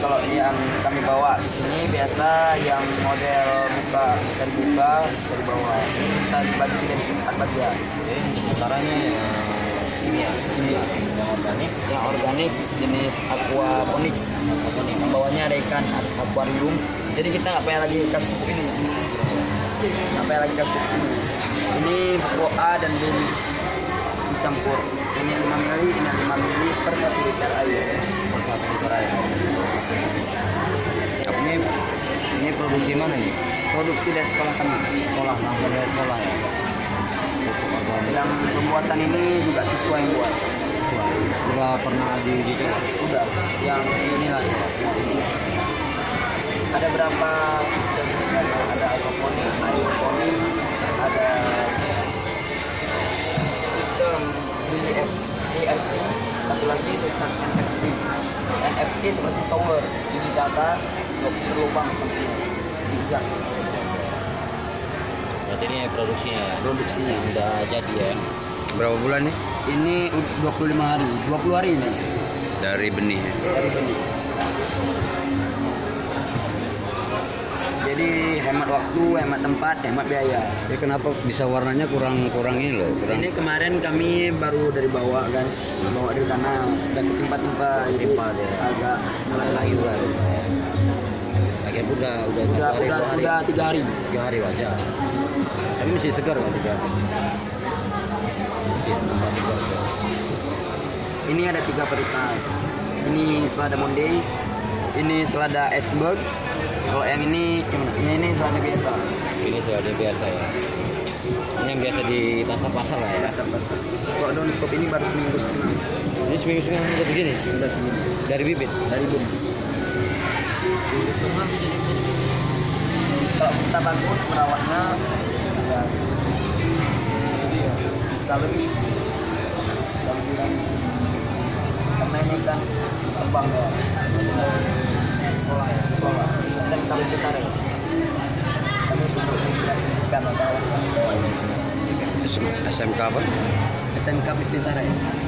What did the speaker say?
kalau yang kami bawa di sini biasa yang model buka bisa dibawa, bisa dibagi jadi 4 bagian. Jadi antaranya ini ya, yang organik jenis aquaponik. Bawahnya ada ikan akuarium. Jadi kita nggak payah lagi kasih pupuk ini. Ini pupuk A dan B dicampur. Ini 5 mili, ini 5 mili per 1 liter air. Ini produksi mana nih? Produksi dari sekolah kami. Sekolah, langsung dari sekolah ya. Yang pembuatan ini juga siswa yang buat. Udah pernah diuji coba? Udah. Yang ini lah. Ada berapa sistem? Ada aquaponik, hidroponik, ada sistem EFT, satu lagi sistem NFT. NFT seperti tower, tinggi di atas, berlubang sampai zigzag. Berarti ini produksinya ya? Produksinya udah jadi ya. Berapa bulan nih? Ini 25 hari, 20 hari ini Dari benih. dari benih. Jadi hemat waktu, hemat tempat, hemat biaya. Ya kenapa bisa warnanya kurang ini loh? Ini kemarin kami baru dari bawah kan, bawa dari sana dan ketimpa-timpa, jadi dia. agak mulai lagi Udah. Akhirnya udah 3 hari. 3 hari wajar. Tapi masih segar kan 3 hari. Ini ada 3 varietas. Ini selada Monday, ini selada Iceberg. Kalau yang ini gimana? Ini selada biasa. Ini sudah biasa ya. Ini yang biasa di pasar-pasar lah ya. Pasar-pasar. Kalau daun stop ini baru seminggu setengah. Ini seminggu udah begini. Udah segini. Dari bibit. Dari bumi. Kalau kita bagus merawatnya bisa lebih karena ini kan kembang ya sekolah SMK besar ya kami untuk pendidikan atau SMK apa? SMK besar ya